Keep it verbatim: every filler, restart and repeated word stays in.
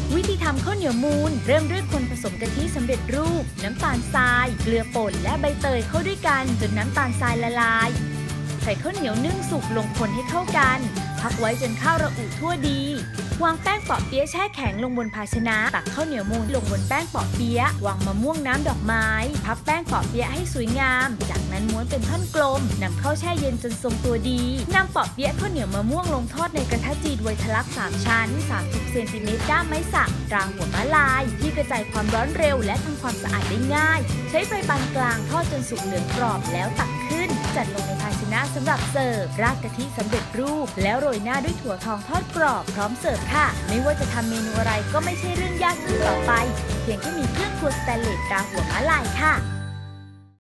วิธีทำข้าวเหนียวมูนเริ่มด้วยคนผสมกะทิสำเร็จรูปน้ำตาลทรายเกลือป่นและใบเตยเข้าด้วยกันจนน้ำตาลทรายละลายใส่ข้าวเหนียวนึ่งสุกลงคนให้เข้ากันพักไว้จนข้าวระอุทั่วดีวางแป้งเปาะเปี๊ยะแช่แข็งลงบนภาชนะตักข้าวเหนียวมูนลงบนแป้งเปาะเปี๊ยะวางมะม่วงน้ำดอกไม้พับแป้งเปาะเปี๊ยะให้สวยงามจากนั้นม้วนเป็นท่อนกลมนำเข้าแช่เย็นจนทรงตัวดีนำเปาะเปี๊ยะข้าวเหนียวมะม่วงลงทอดในกระทะจีนไวทะลักสามชั้นสามสิบเซนติเมตรด้ามไม้สักรางหัวม้าลายที่กระจายความร้อนเร็วและทำความสะอาดได้ง่ายใช้ไฟปานกลางทอดจนสุกเหลืองกรอบแล้วตักขึ้นจัดลงในภาชนะสำหรับเสิร์ฟราดกะทิสำเร็จรูปแล้วโรยหน้าด้วยถั่วทองทอดกรอบพร้อมเสิร์ฟค่ะไม่ว่าจะทำเมนูอะไรก็ไม่ใช่เรื่องยากอีกต่อไปเพียงแค่มีเครื่องครัวสแตนเลสตราหัวม้าลายค่ะ